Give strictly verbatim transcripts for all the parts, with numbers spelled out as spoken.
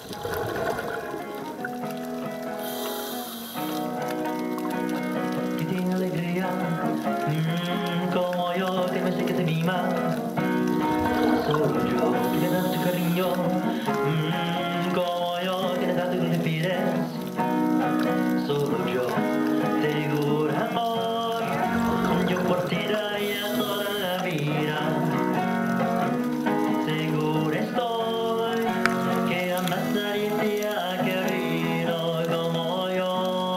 Que tiene alegría, mm, como yo, que me sé que te mima. Solo yo, que le das tu cariño, mm, como yo, que le das tu que pides. Solo yo, seguro amor, yo por ti daría toda la vida. Seguro estoy que jamás nadie te ha querido como yo.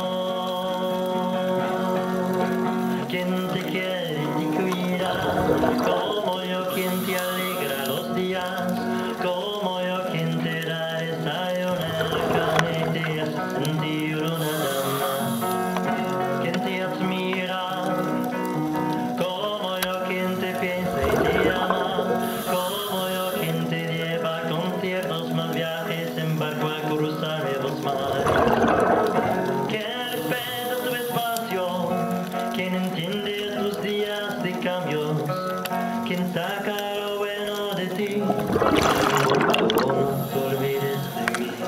Quien te quiere y te cuida, como yo, quien te alegra los días, como yo, quien te da desayuno en la cama y te hace sentir una dama. Quien te admira, como yo, quien te piensa y te ama, como yo, quien te lleva a conciertos, más viajes en barco a cruzar nuevos mares. Quien respeta tu espacio, quien entiende tus días de cambios, quien saca lo bueno de ti. Por favor, no te olvides de mí.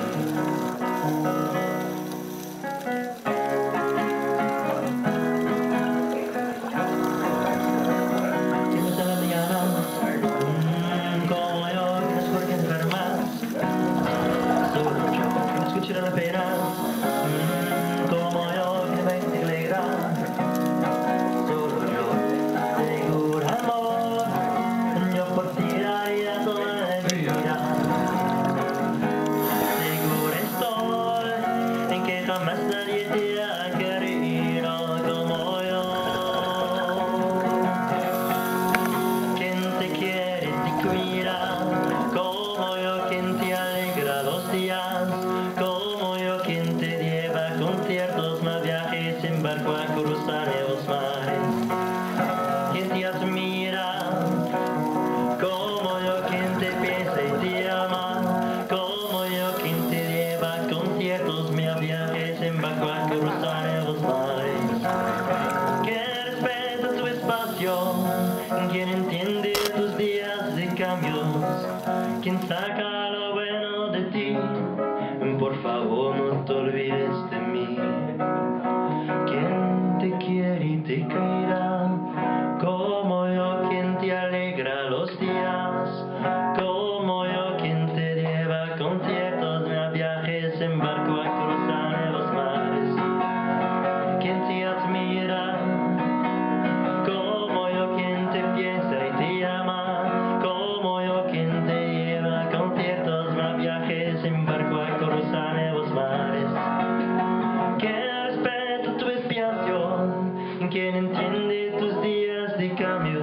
Tienes a la mañana, mm, como yo, que no es porque enfermas. Solo yo, que no escuchará la pena, mm, como yo, que me te alegra. Solo yo, seguro amor, yo por ti daría toda la vida. Seguro estoy en que jamás nadie te ha querido como yo. Quien te quiere y te cuida, como yo, quien te alegra los días, como yo, quien te lleva a conciertos, más viajes en barco a cruzar nuevos mares. Quien te admira, como yo, quien te piensa y te ama, como yo, quien te lleva a conciertos, más viajes en barco a cruzar nuevos mares. Quien respeta tu espacio, quien entiende tus días de cambios, quien saca lo bueno de ti. Por favor, no te olvides de mí. Quien te quiere y te cuida, como yo, quien te alegra los días, como yo, quien te lleva a conciertos, a viajes en barco a cruzar nuevos mares. Quien te admira, como yo, quien te piensa y te ama, como yo, quien te lleva a conciertos, a viajes en barco a cruzar nuevos mares. Quien respeta tu espacio, quien entiende tus días de cambio,